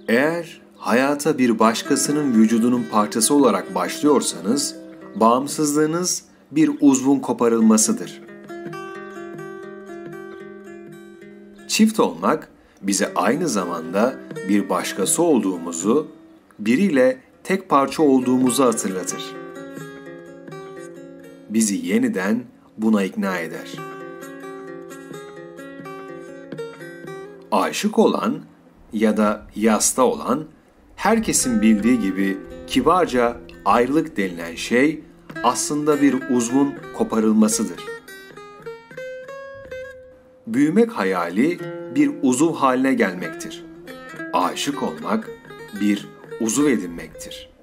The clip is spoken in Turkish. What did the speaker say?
Eğer hayata bir başkasının vücudunun parçası olarak başlıyorsanız, bağımsızlığınız bir uzvun koparılmasıdır. Çift olmak, bize aynı zamanda bir başkası olduğumuzu, biriyle tek parça olduğumuzu hatırlatır. Bizi yeniden buna ikna eder. Aşık olan ya da yasta olan, herkesin bildiği gibi kibarca ayrılık denilen şey aslında bir uzvun koparılmasıdır. Büyümek hayali bir uzuv haline gelmektir. Aşık olmak bir uzuv edinmektir.